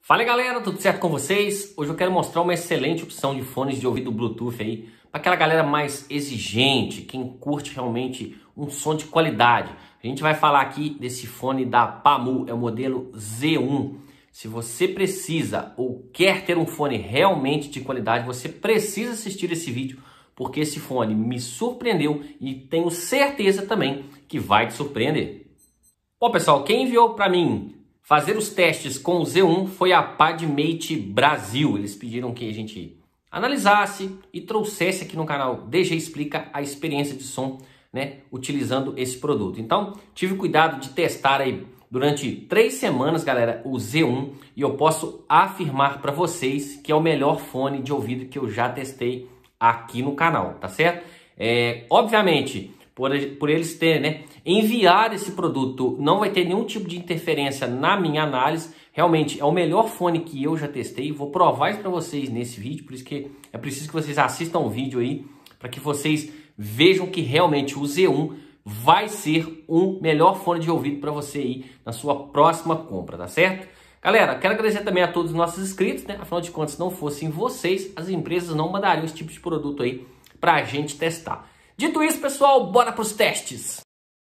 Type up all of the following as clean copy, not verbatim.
Fala aí, galera, tudo certo com vocês? Hoje eu quero mostrar uma excelente opção de fones de ouvido Bluetooth aí para aquela galera mais exigente, quem curte realmente um som de qualidade. A gente vai falar aqui desse fone da Pamu, é o modelo Z1. Se você precisa ou quer ter um fone realmente de qualidade, você precisa assistir esse vídeo, porque esse fone me surpreendeu e tenho certeza também que vai te surpreender. Bom, pessoal, quem enviou para mim fazer os testes com o Z1 foi a Padmate Brasil. Eles pediram que a gente analisasse e trouxesse aqui no canal DG Explica a experiência de som, né, utilizando esse produto. Então, tive cuidado de testar aí durante 3 semanas, galera, o Z1, e eu posso afirmar para vocês que é o melhor fone de ouvido que eu já testei aqui no canal, tá certo? Obviamente, por eles terem, né, enviado esse produto, não vai ter nenhum tipo de interferência na minha análise. Realmente é o melhor fone que eu já testei. Vou provar isso para vocês nesse vídeo, por isso que é preciso que vocês assistam o vídeo aí, para que vocês vejam que realmente o Z1 vai ser um melhor fone de ouvido para você aí na sua próxima compra, tá certo? Galera, quero agradecer também a todos os nossos inscritos, né? Afinal de contas, se não fossem vocês, as empresas não mandariam esse tipo de produto aí para a gente testar. Dito isso, pessoal, bora para os testes.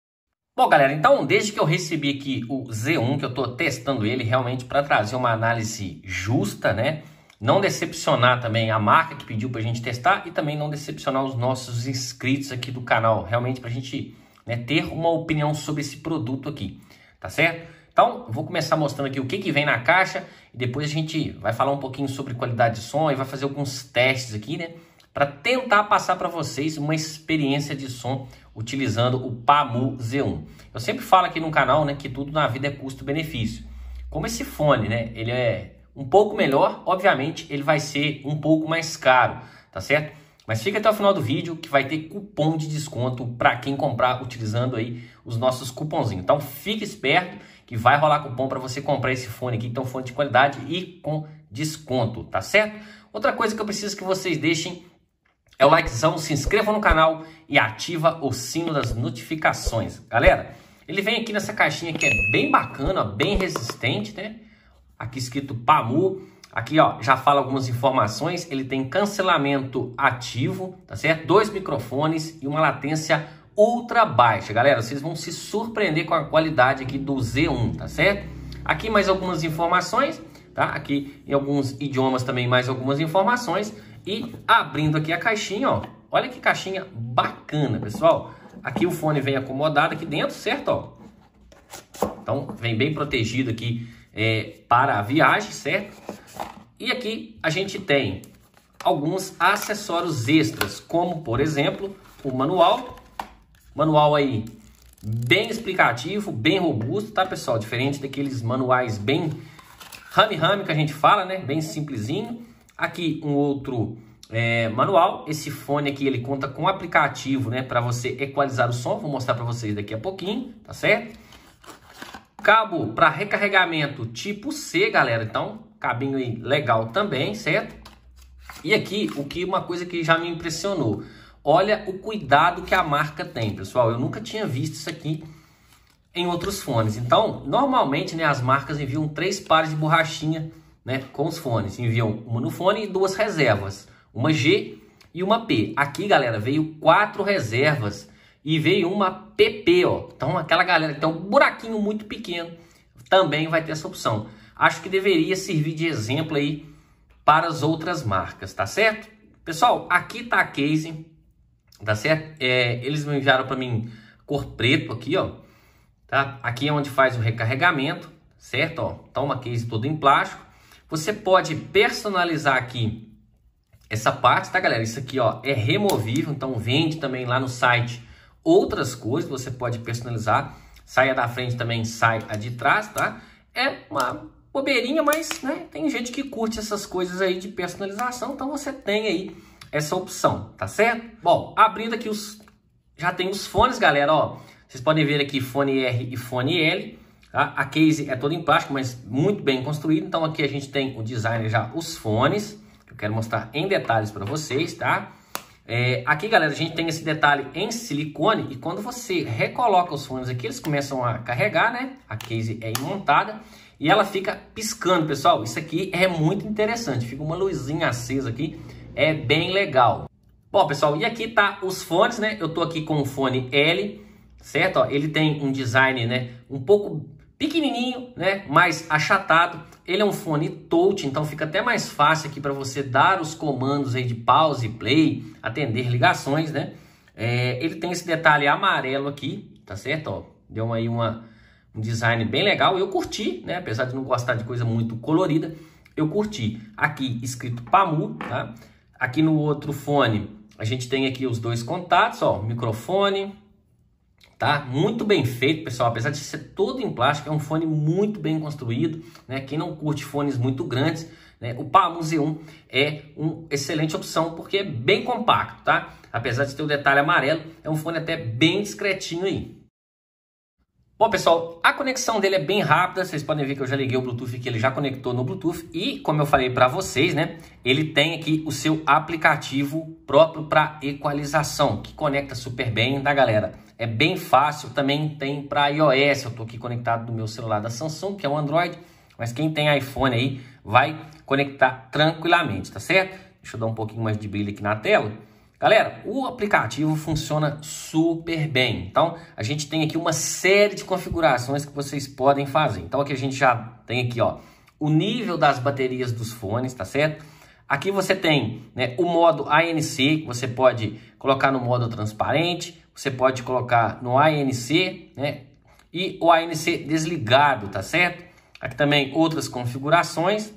Bom, galera, então desde que eu recebi aqui o Z1, que eu estou testando ele realmente para trazer uma análise justa, né? Não decepcionar também a marca que pediu para a gente testar e também não decepcionar os nossos inscritos aqui do canal, realmente para a gente, né, ter uma opinião sobre esse produto aqui, tá certo? Então, vou começar mostrando aqui o que vem na caixa e depois a gente vai falar um pouquinho sobre qualidade de som e vai fazer alguns testes aqui, né? Para tentar passar para vocês uma experiência de som utilizando o Pamu Z1. Eu sempre falo aqui no canal, né, que tudo na vida é custo-benefício. Como esse fone, né, ele é um pouco melhor, obviamente ele vai ser um pouco mais caro, tá certo? Mas fica até o final do vídeo que vai ter cupom de desconto para quem comprar utilizando aí os nossos cupomzinhos. Então fique esperto que vai rolar cupom para você comprar esse fone aqui, que é um fone de qualidade e com desconto, tá certo? Outra coisa que eu preciso que vocês deixem é o likezão, se inscreva no canal e ativa o sino das notificações. Galera, ele vem aqui nessa caixinha que é bem bacana, bem resistente, né? Aqui escrito Pamu. Aqui, ó, já fala algumas informações. Ele tem cancelamento ativo, tá certo? 2 microfones e uma latência ultra baixa. Galera, vocês vão se surpreender com a qualidade aqui do Z1, tá certo? Aqui mais algumas informações, tá? Aqui em alguns idiomas também mais algumas informações. E abrindo aqui a caixinha, ó, olha que caixinha bacana, pessoal. Aqui o fone vem acomodado aqui dentro, certo? Ó. Então, vem bem protegido aqui para a viagem, certo? E aqui a gente tem alguns acessórios extras, como, por exemplo, o manual. Manual aí bem explicativo, bem robusto, tá, pessoal? Diferente daqueles manuais bem rame-rame que a gente fala, né? Bem simplesinho. Aqui um outro manual. Esse fone aqui ele conta com um aplicativo, né, para você equalizar o som. Vou mostrar para vocês daqui a pouquinho, tá certo? Cabo para recarregamento tipo C, galera. Então, cabinho aí legal também, certo? E aqui uma coisa que já me impressionou. Olha o cuidado que a marca tem, pessoal. Eu nunca tinha visto isso aqui em outros fones. Então, normalmente, né, as marcas enviam 3 pares de borrachinha, né, com os fones. Enviam uma no fone e 2 reservas, uma G e uma P. Aqui, galera, veio 4 reservas e veio uma PP, ó. Então aquela galera que tem um buraquinho muito pequeno também vai ter essa opção. Acho que deveria servir de exemplo aí para as outras marcas, tá certo? Pessoal, aqui tá a case, tá certo? Eles me enviaram para mim cor preto aqui, ó. Tá? Aqui é onde faz o recarregamento, certo? Ó. Então uma case toda em plástico. Você pode personalizar aqui essa parte, tá, galera? Isso aqui, ó, é removível, então vende também lá no site outras cores, você pode personalizar. Saia da frente também, sai a de trás, tá? É uma bobeirinha, mas, né, tem gente que curte essas coisas aí de personalização, então você tem aí essa opção, tá certo? Bom, abrindo aqui já tem os fones, galera, ó. Vocês podem ver aqui fone R e fone L. Tá? A case é toda em plástico, mas muito bem construída. Então aqui a gente tem o design já, os fones, que eu quero mostrar em detalhes para vocês, tá? Aqui, galera, a gente tem esse detalhe em silicone e quando você recoloca os fones aqui, eles começam a carregar, né? A case é imontada e ela fica piscando, pessoal. Isso aqui é muito interessante, fica uma luzinha acesa aqui, é bem legal. Bom, pessoal, e aqui tá os fones, né? Eu tô aqui com o fone L, certo? Ó, ele tem um design, né, um pouco pequenininho, né, mais achatado. Ele é um fone touch, então fica até mais fácil aqui para você dar os comandos aí de pause, play, atender ligações, né? Ele tem esse detalhe amarelo aqui, tá certo? Ó, deu aí um design bem legal. Eu curti, né? Apesar de não gostar de coisa muito colorida, eu curti. Aqui escrito PAMU, tá? Aqui no outro fone a gente tem aqui os dois contatos, ó, microfone, tá? Muito bem feito, pessoal. Apesar de ser todo em plástico, é um fone muito bem construído, né? Quem não curte fones muito grandes, né? O PAMU Z1 é uma excelente opção porque é bem compacto, tá? Apesar de ter o detalhe amarelo, é um fone até bem discretinho aí. Bom, pessoal, a conexão dele é bem rápida. Vocês podem ver que eu já liguei o Bluetooth aqui, ele já conectou no Bluetooth. E, como eu falei para vocês, né, ele tem aqui o seu aplicativo próprio para equalização, que conecta super bem, tá, galera? É bem fácil, também tem para iOS. Eu tô aqui conectado no meu celular da Samsung, que é um Android, mas quem tem iPhone aí vai conectar tranquilamente, tá certo? Deixa eu dar um pouquinho mais de brilho aqui na tela. Galera, o aplicativo funciona super bem. Então, a gente tem aqui uma série de configurações que vocês podem fazer. Então, aqui a gente já tem aqui, ó, o nível das baterias dos fones, tá certo? Aqui você tem, né, o modo ANC, que você pode colocar no modo transparente, você pode colocar no ANC, né, e o ANC desligado, tá certo? Aqui também outras configurações.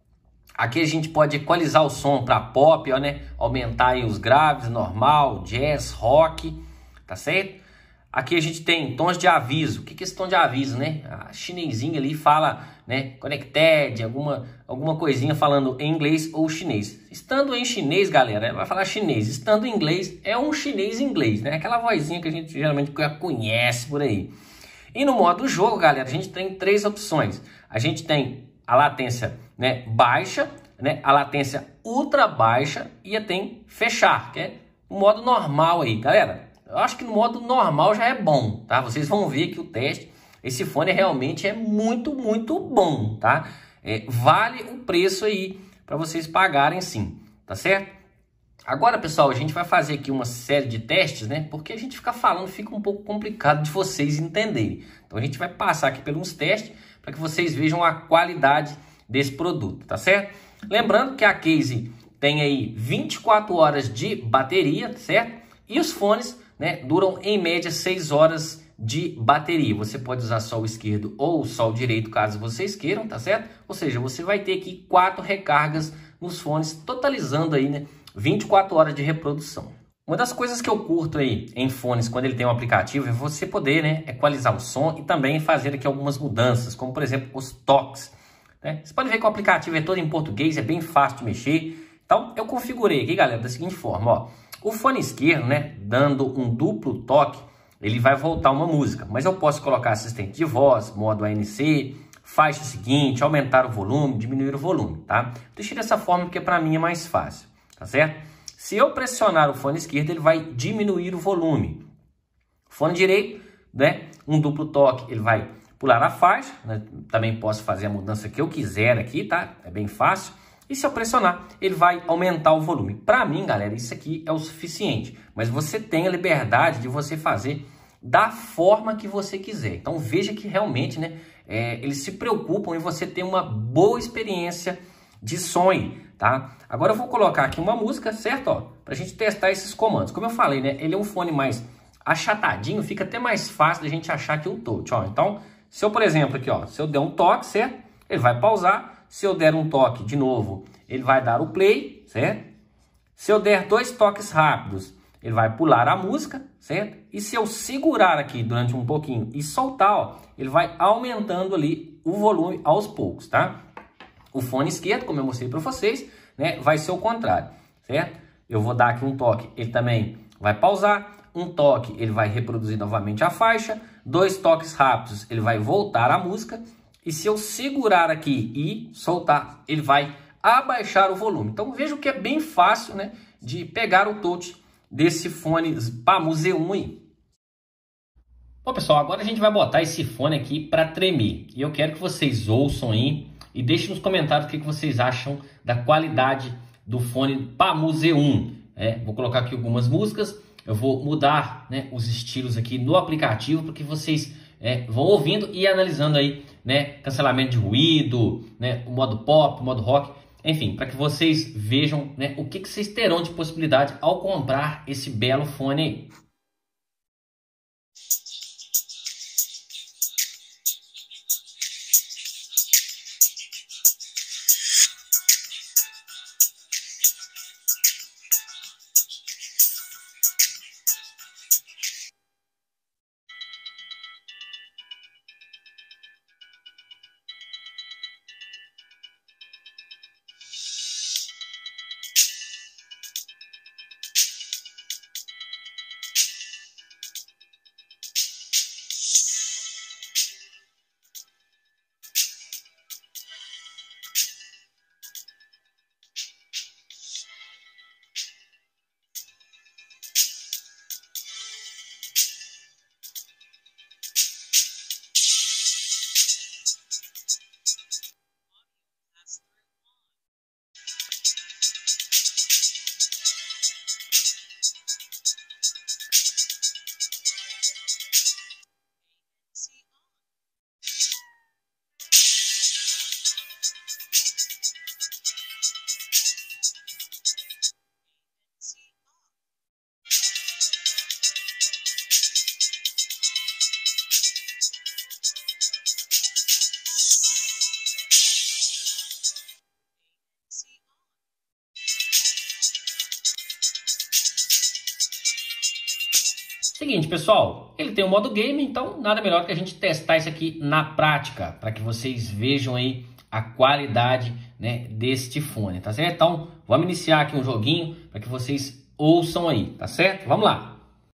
Aqui a gente pode equalizar o som para pop, ó, né? Aumentar aí os graves, normal, jazz, rock, tá certo? Aqui a gente tem tons de aviso. O que é esse tom de aviso, né? A chinesinha ali fala, né? Connected, alguma coisinha falando em inglês ou chinês. Estando em chinês, galera, vai falar chinês. Estando em inglês, é um chinês inglês, né? Aquela vozinha que a gente geralmente conhece por aí. E no modo jogo, galera, a gente tem três opções. A gente tem a latência, né, baixa, né, a latência ultra baixa e tem fechar, que é o modo normal aí. Galera, eu acho que no modo normal já é bom, tá? Vocês vão ver que o teste, esse fone realmente é muito, muito bom, tá? Vale o preço aí para vocês pagarem sim, tá certo? Agora, pessoal, a gente vai fazer aqui uma série de testes, né? Porque a gente fica falando, fica um pouco complicado de vocês entenderem. Então, a gente vai passar aqui pelos testes para que vocês vejam a qualidade desse produto, tá certo? Lembrando que a case tem aí 24 horas de bateria, certo? E os fones, né, duram em média 6 horas de bateria. Você pode usar só o esquerdo ou só o direito, caso vocês queiram, tá certo? Ou seja, você vai ter aqui 4 recargas nos fones, totalizando aí, né, 24 horas de reprodução. Uma das coisas que eu curto aí em fones quando ele tem um aplicativo é você poder, né, equalizar o som e também fazer aqui algumas mudanças, como por exemplo os toques, né? Você pode ver que o aplicativo é todo em português, é bem fácil de mexer. Então eu configurei aqui, galera, da seguinte forma, ó. O fone esquerdo, né, dando um duplo toque, ele vai voltar uma música, mas eu posso colocar assistente de voz, modo ANC, faixa seguinte, aumentar o volume, diminuir o volume, tá? Deixei dessa forma porque para mim é mais fácil, tá certo? Se eu pressionar o fone esquerdo, ele vai diminuir o volume. Fone direito, né, um duplo toque, ele vai pular a faixa, né? Também posso fazer a mudança que eu quiser aqui, tá? É bem fácil. E se eu pressionar, ele vai aumentar o volume. Para mim, galera, isso aqui é o suficiente. Mas você tem a liberdade de você fazer da forma que você quiser. Então veja que realmente, né, eles se preocupam em você ter uma boa experiência de som aí, tá? Agora eu vou colocar aqui uma música, certo? Ó, pra gente testar esses comandos. Como eu falei, né, ele é um fone mais achatadinho, fica até mais fácil da gente achar aqui o touch, ó. Então, se eu, por exemplo, aqui, ó, se eu der um toque, certo? Ele vai pausar. Se eu der um toque de novo, ele vai dar o play, certo? Se eu der 2 toques rápidos, ele vai pular a música, certo? E se eu segurar aqui durante um pouquinho e soltar, ó, ele vai aumentando ali o volume aos poucos, tá? O fone esquerdo, como eu mostrei para vocês, né, vai ser o contrário, certo? Eu vou dar aqui um toque, ele também vai pausar. Um toque, ele vai reproduzir novamente a faixa. 2 toques rápidos, ele vai voltar a música. E se eu segurar aqui e soltar, ele vai abaixar o volume. Então veja que é bem fácil, né, de pegar o touch desse fone PAMU Z1 aí. Bom, pessoal, agora a gente vai botar esse fone aqui para tremer. E eu quero que vocês ouçam aí e deixem nos comentários o que vocês acham da qualidade do fone Pamu Z1. Vou colocar aqui algumas músicas, eu vou mudar, né, os estilos aqui no aplicativo para que vocês vão ouvindo e analisando aí, né, cancelamento de ruído, né, o modo pop, o modo rock, enfim, para que vocês vejam, né, o que vocês terão de possibilidade ao comprar esse belo fone aí. Seguinte, pessoal, ele tem o modo game, então nada melhor que a gente testar isso aqui na prática, para que vocês vejam aí a qualidade, né, deste fone, tá certo? Então, vamos iniciar aqui um joguinho para que vocês ouçam aí, tá certo? Vamos lá!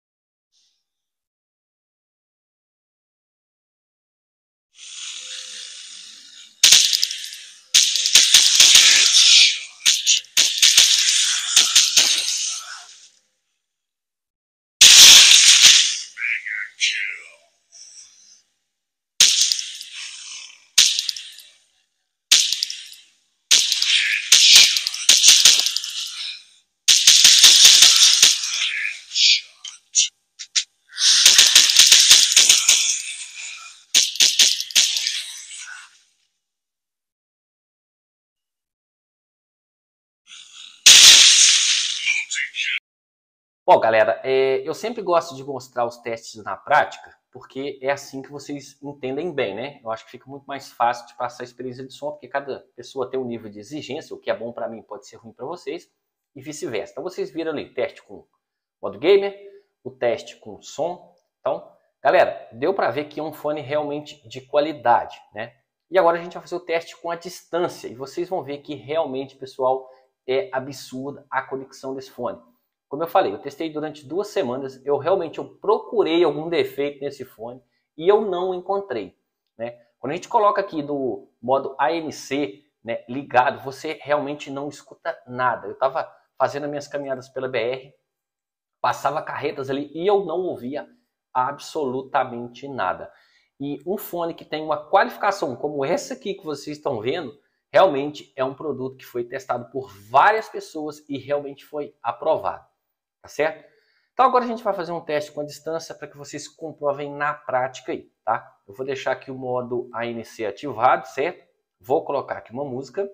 Bom, galera, eu sempre gosto de mostrar os testes na prática, porque é assim que vocês entendem bem, né? Eu acho que fica muito mais fácil de passar a experiência de som, porque cada pessoa tem um nível de exigência, o que é bom para mim pode ser ruim para vocês, e vice-versa. Então vocês viram ali, teste com modo gamer, o teste com som. Então, galera, deu para ver que é um fone realmente de qualidade, né? E agora a gente vai fazer o teste com a distância, e vocês vão ver que realmente, pessoal, é absurda a conexão desse fone. Como eu falei, eu testei durante 2 semanas, eu procurei algum defeito nesse fone e eu não encontrei, né? Quando a gente coloca aqui do modo ANC, né, ligado, você realmente não escuta nada. Eu estava fazendo as minhas caminhadas pela BR, passava carretas ali e eu não ouvia absolutamente nada. E um fone que tem uma qualificação como essa aqui que vocês estão vendo, realmente é um produto que foi testado por várias pessoas e realmente foi aprovado. Tá certo? Então agora a gente vai fazer um teste com a distância para que vocês comprovem na prática aí, tá? Eu vou deixar aqui o modo ANC ativado, certo? Vou colocar aqui uma música.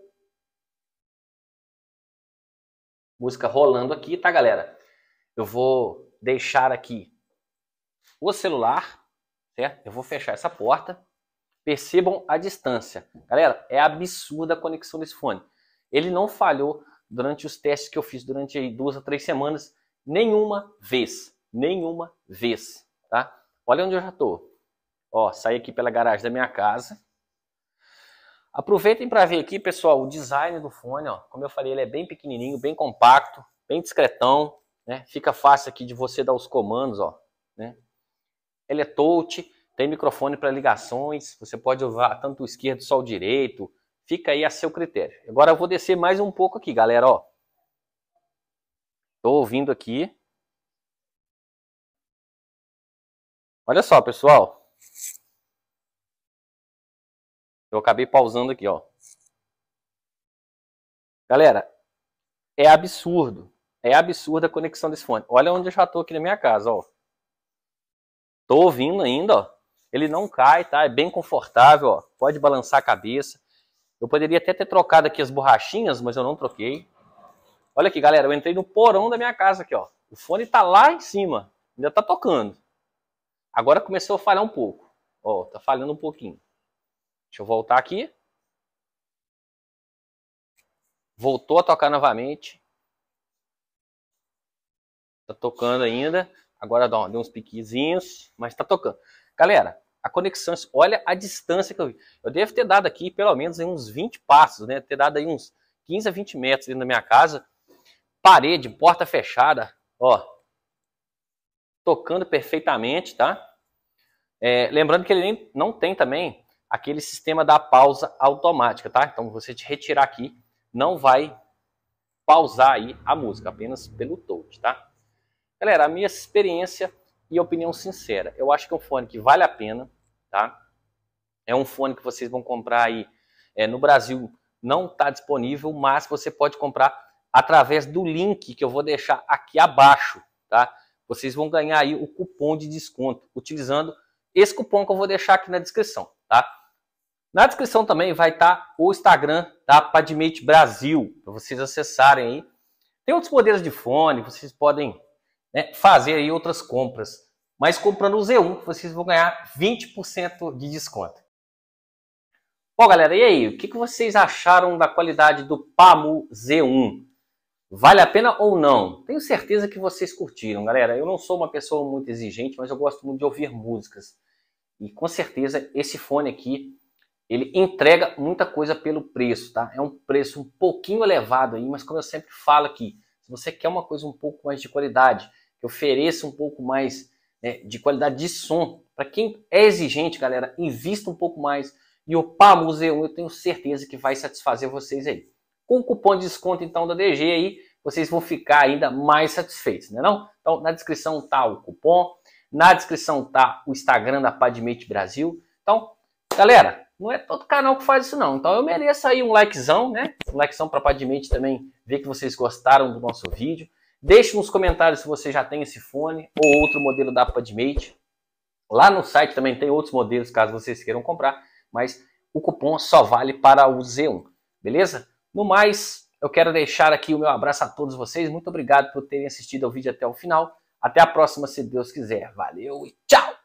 Música rolando aqui, tá, galera? Eu vou deixar aqui o celular, certo? Eu vou fechar essa porta. Percebam a distância. Galera, é absurda a conexão desse fone. Ele não falhou durante os testes que eu fiz durante aí 2 a 3 semanas. Nenhuma vez, tá? Olha onde eu já tô. Ó, saí aqui pela garagem da minha casa. Aproveitem para ver aqui, pessoal, o design do fone, ó. Como eu falei, ele é bem pequenininho, bem compacto, bem discretão, né? Fica fácil aqui de você dar os comandos, ó, né? Ele é touch, tem microfone para ligações, você pode usar tanto o esquerdo só o direito, fica aí a seu critério. Agora eu vou descer mais um pouco aqui, galera, ó. Tô ouvindo aqui. Olha só, pessoal. Eu acabei pausando aqui, ó. Galera, é absurdo. É absurda a conexão desse fone. Olha onde eu já tô aqui na minha casa, ó. Tô ouvindo ainda, ó. Ele não cai, tá? É bem confortável, ó. Pode balançar a cabeça. Eu poderia até ter trocado aqui as borrachinhas, mas eu não troquei. Olha aqui, galera. Eu entrei no porão da minha casa aqui, ó. O fone tá lá em cima. Ainda tá tocando. Agora começou a falhar um pouco. Ó, tá falhando um pouquinho. Deixa eu voltar aqui. Voltou a tocar novamente. Tá tocando ainda. Agora deu uns piquezinhos, mas tá tocando. Galera, a conexão, olha a distância que eu vi. Eu devo ter dado aqui pelo menos uns 20 passos, né? Ter dado aí uns 15 a 20 metros dentro da minha casa. Parede, porta fechada, ó. Tocando perfeitamente, tá? Lembrando que ele não tem também aquele sistema da pausa automática, tá? Então, você te retirar aqui, não vai pausar aí a música, apenas pelo touch, tá? Galera, a minha experiência e opinião sincera, eu acho que é um fone que vale a pena, tá? É um fone que vocês vão comprar aí, no Brasil não está disponível, mas você pode comprar através do link que eu vou deixar aqui abaixo, tá? Vocês vão ganhar aí o cupom de desconto, utilizando esse cupom que eu vou deixar aqui na descrição, tá? Na descrição também vai estar o Instagram da Padmate Brasil, para vocês acessarem aí. Tem outros modelos de fone, vocês podem, né, fazer aí outras compras. Mas comprando o Z1, vocês vão ganhar 20% de desconto. Bom, galera, e aí? O que vocês acharam da qualidade do Pamu Z1? Vale a pena ou não? Tenho certeza que vocês curtiram, galera. Eu não sou uma pessoa muito exigente, mas eu gosto muito de ouvir músicas. E com certeza esse fone aqui, ele entrega muita coisa pelo preço, tá? É um preço um pouquinho elevado aí, mas como eu sempre falo aqui, se você quer uma coisa um pouco mais de qualidade, que ofereça um pouco mais, né, de qualidade de som, para quem é exigente, galera, invista um pouco mais. E o Pamu Z1 eu tenho certeza que vai satisfazer vocês aí. Com o cupom de desconto então da DG aí, vocês vão ficar ainda mais satisfeitos, né não? Então na descrição tá o cupom, na descrição tá o Instagram da Padmate Brasil. Então, galera, não é todo canal que faz isso não. Então eu mereço aí um likezão, né? Um likezão para a Padmate também ver que vocês gostaram do nosso vídeo. Deixe nos comentários se você já tem esse fone ou outro modelo da Padmate. Lá no site também tem outros modelos caso vocês queiram comprar, mas o cupom só vale para o Z1, beleza? No mais, eu quero deixar aqui o meu abraço a todos vocês. Muito obrigado por terem assistido ao vídeo até o final. Até a próxima, se Deus quiser. Valeu e tchau!